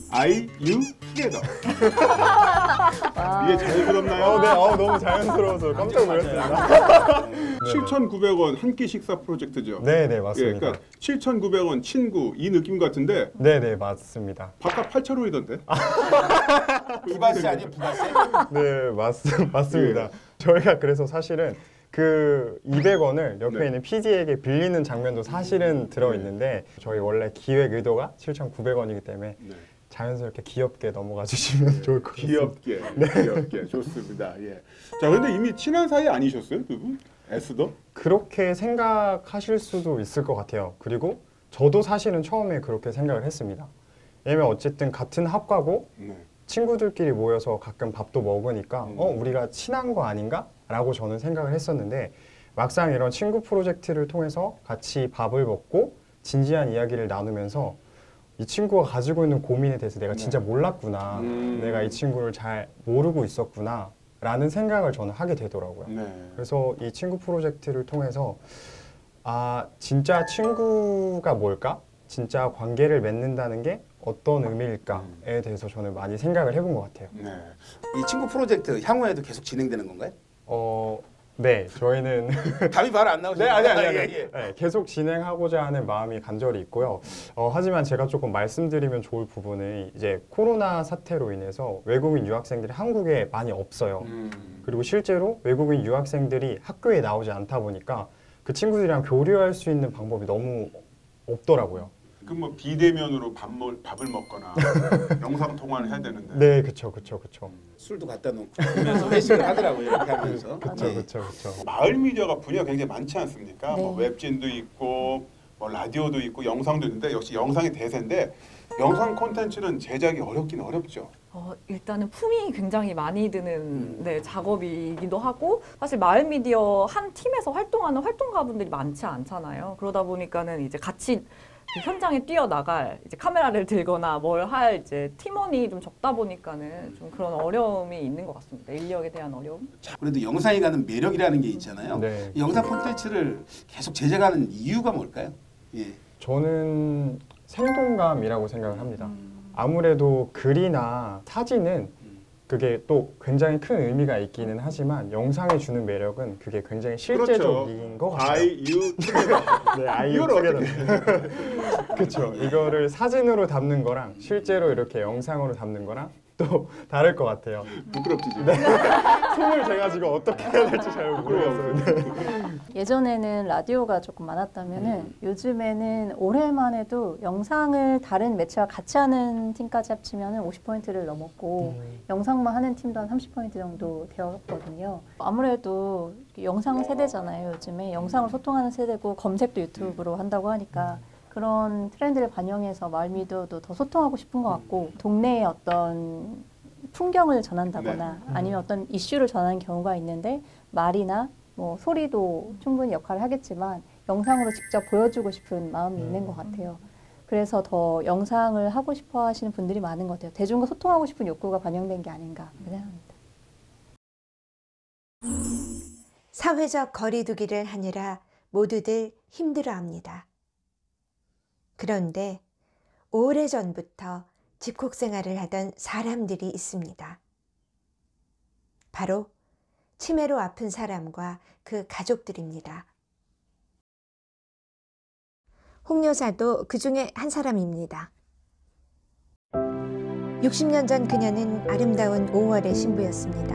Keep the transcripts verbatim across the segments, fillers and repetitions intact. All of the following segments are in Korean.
I, you, together. 이게 자연스럽나요? 어, 네, 어, 너무 자연스러워서 깜짝 놀랐습니다. 칠천구백 원 한 끼 식사 프로젝트죠? 네, 네, 맞습니다. 예, 그러니까 칠천구백 원 친구 이 느낌 같은데 네, 네, 맞습니다. 바깥 팔천 원이던데? 부가세 아니에요, 부가세? 네, 맞, 맞습니다. 예. 저희가 그래서 사실은 그 이백 원을 옆에 네. 있는 피디에게 빌리는 장면도 사실은 들어있는데 저희 원래 기획 의도가 칠천구백 원이기 때문에 네. 자연스럽게 귀엽게 넘어가 주시면 좋을 것 같습니다. 귀엽게, 귀엽게 좋습니다. 예. 자, 근데 이미 친한 사이 아니셨어요, 두 분? 에스더? 그렇게 생각하실 수도 있을 것 같아요. 그리고 저도 사실은 처음에 그렇게 생각을 했습니다. 왜냐면 어쨌든 같은 학과고 네. 친구들끼리 모여서 가끔 밥도 먹으니까 음. 어 우리가 친한 거 아닌가? 라고 저는 생각을 했었는데 막상 이런 친구 프로젝트를 통해서 같이 밥을 먹고 진지한 이야기를 나누면서 이 친구가 가지고 있는 고민에 대해서 내가 진짜 몰랐구나. 음. 내가 이 친구를 잘 모르고 있었구나. 라는 생각을 저는 하게 되더라고요. 네. 그래서 이 친구 프로젝트를 통해서 아 진짜 친구가 뭘까? 진짜 관계를 맺는다는 게 어떤 의미일까에 대해서 저는 많이 생각을 해본 것 같아요. 네. 이 친구 프로젝트 향후에도 계속 진행되는 건가요? 어, 네, 저희는 답이 바로 안 나오시네요. 네, 아니 아니 아니, 예, 예. 네, 계속 진행하고자 하는 마음이 간절히 있고요. 어, 하지만 제가 조금 말씀드리면 좋을 부분은 이제 코로나 사태로 인해서 외국인 유학생들이 한국에 많이 없어요. 음. 그리고 실제로 외국인 유학생들이 학교에 나오지 않다 보니까 그 친구들이랑 교류할 수 있는 방법이 너무 없더라고요. 그 뭐 비대면으로 밥 먹, 밥을 먹거나 영상 통화를 해야 되는데. 네, 그쵸, 그쵸, 그쵸. 술도 갖다 놓고 그러면서 회식을 하더라고요. 이렇게 하면서. 그쵸, 예. 그쵸, 그쵸. 마을 미디어가 분야가 굉장히 많지 않습니까? 네. 뭐 웹진도 있고 뭐 라디오도 있고 영상도 있는데 역시 영상이 대세인데 영상 콘텐츠는 제작이 어렵긴 어렵죠. 어, 일단은 품이 굉장히 많이 드는 네, 작업이기도 하고 사실 마을 미디어 한 팀에서 활동하는 활동가분들이 많지 않잖아요. 그러다 보니까는 이제 같이 그 현장에 뛰어나갈 이제 카메라를 들거나 뭘 할 이제 팀원이 좀 적다 보니까는 좀 그런 어려움이 있는 것 같습니다. 인력에 대한 어려움. 자, 그래도 영상이 가는 매력이라는 게 있잖아요. 네. 이 영상 콘텐츠를 계속 제작하는 이유가 뭘까요? 예. 저는 생동감이라고 생각을 합니다. 아무래도 글이나 사진은 그게 또 굉장히 큰 의미가 있기는 하지만 영상이 주는 매력은 그게 굉장히 실제적인 것 같아요. I, you, together. 네, 아이유 이걸 투게더. 어떻게 그렇죠. 이거를 사진으로 담는 거랑 실제로 이렇게 영상으로 담는 거랑 또 다를 것 같아요. 부끄럽지 지금. 손을 제가 지금 어떻게 해야 될지 잘 모르겠어요. 네. 예전에는 라디오가 조금 많았다면은 음. 요즘에는 올해만 해도 영상을 다른 매체와 같이 하는 팀까지 합치면은 오십 포인트를 넘었고 음. 영상만 하는 팀도 한 삼십 포인트 정도 되었거든요. 아무래도 영상 세대잖아요. 요즘에 영상으로 소통하는 세대고 검색도 유튜브로 한다고 하니까 그런 트렌드를 반영해서 마을 미디어도 더 소통하고 싶은 것 같고 동네의 어떤 풍경을 전한다거나 네. 아니면 어떤 이슈를 전하는 경우가 있는데 말이나 뭐 소리도 충분히 역할을 하겠지만 영상으로 직접 보여주고 싶은 마음이 있는 것 같아요. 그래서 더 영상을 하고 싶어 하시는 분들이 많은 것 같아요. 대중과 소통하고 싶은 욕구가 반영된 게 아닌가 생각합니다. 사회적 거리두기를 하느라 모두들 힘들어합니다. 그런데 오래전부터 집콕 생활을 하던 사람들이 있습니다. 바로 치매로 아픈 사람과 그 가족들입니다. 홍 여사도 그 중에 한 사람입니다. 육십 년 전 그녀는 아름다운 오월의 신부였습니다.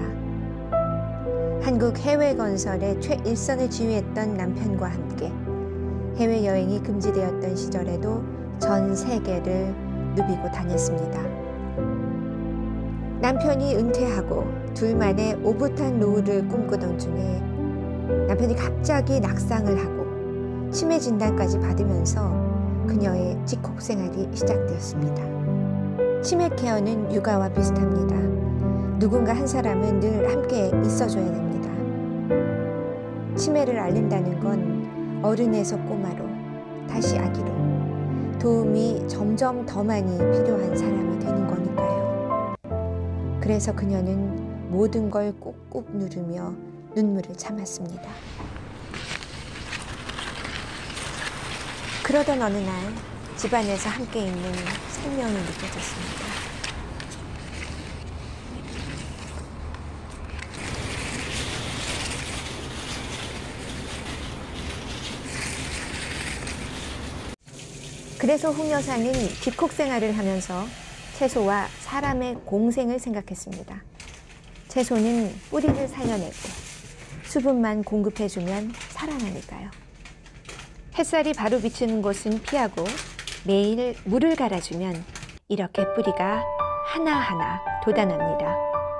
한국 해외건설의 최일선을 지휘했던 남편과 함께 해외여행이 금지되었던 시절에도 전 세계를 누비고 다녔습니다. 남편이 은퇴하고 둘만의 오붓한 노후를 꿈꾸던 중에 남편이 갑자기 낙상을 하고 치매 진단까지 받으면서 그녀의 집콕 생활이 시작되었습니다. 치매 케어는 육아와 비슷합니다. 누군가 한 사람은 늘 함께 있어줘야 됩니다. 치매를 앓는다는 건 어른에서 꼬마로 다시 아기로 도움이 점점 더 많이 필요한 사람이 되는 거니까요. 그래서 그녀는 모든 걸 꾹꾹 누르며 눈물을 참았습니다. 그러던 어느 날 집안에서 함께 있는 생명이 느껴졌습니다. 그래서 홍 여사는 집콕 생활을 하면서 채소와 사람의 공생을 생각했습니다. 채소는 뿌리를 살려내고 수분만 공급해주면 살아나니까요. 햇살이 바로 비치는 곳은 피하고 매일 물을 갈아주면 이렇게 뿌리가 하나하나 돋아납니다.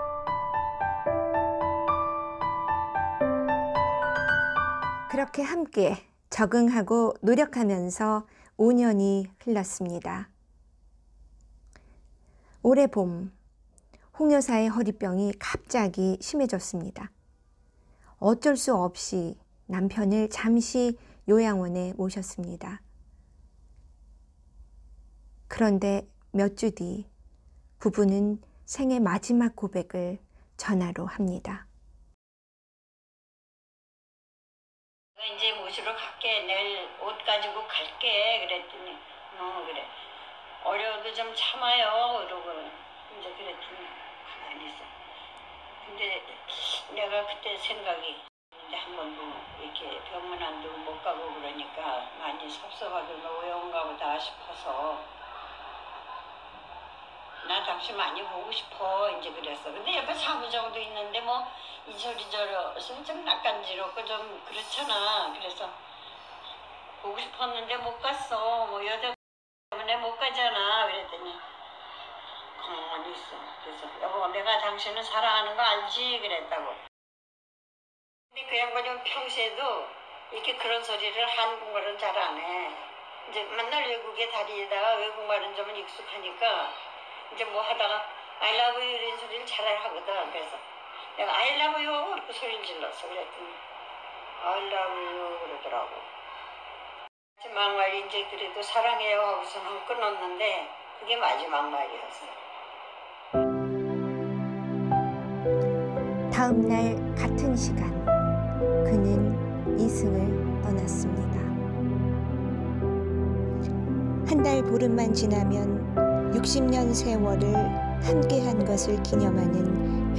그렇게 함께 적응하고 노력하면서 오 년이 흘렀습니다. 올해 봄, 홍 여사의 허리병이 갑자기 심해졌습니다. 어쩔 수 없이 남편을 잠시 요양원에 모셨습니다. 그런데 몇 주 뒤 부부는 생애 마지막 고백을 전화로 합니다. 이제 모시러 갈게. 내일 옷 가지고 갈게. 그랬더니 어 그래. 어려워도 좀 참아요. 그러고 이제 그랬더니 가만히 있어. 근데 내가 그때 생각이 이제 한 번도 이렇게 병원 안도 못 가고 그러니까 많이 섭섭하게 노여운가 보다 싶어서 나 당신 많이 보고 싶어 이제 그랬어. 근데 옆에 사무장도 있는데 뭐 이저리저리 좀 낯간지럽고 좀 그렇잖아. 그래서 보고 싶었는데 못 갔어. 뭐 여자 때문에 못 가잖아. 그랬더니 가만히 있어. 그래서 여보 내가 당신을 사랑하는 거 알지? 그랬다고. 근데 그 양반이 평소에도 이렇게 그런 소리를 한국말은 잘 안 해. 이제 맨날 외국에 다니다가 외국말은 좀 익숙하니까 이제 뭐 하다가 I love you 이런 소리를 잘 하거든. 그래서 내가 I love you 이렇게 소리를 질렀어. 그랬더니 I love you 그러더라고. 마지막 말이 이제 그래도 사랑해요 하고서는 끊었는데 그게 마지막 말이었어. 다음 날 같은 시간 그는 이승을 떠났습니다. 한 달 보름만 지나면 육십 년 세월을 함께한 것을 기념하는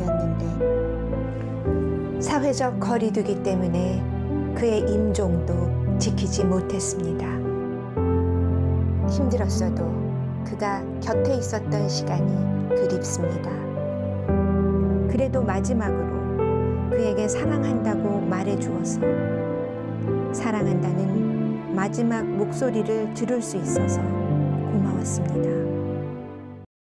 회혼례였는데 사회적 거리두기 때문에 그의 임종도 지키지 못했습니다. 힘들었어도 그가 곁에 있었던 시간이 그립습니다. 그래도 마지막으로 그에게 사랑한다고 말해주어서 사랑한다는 마지막 목소리를 들을 수 있어서 고마웠습니다.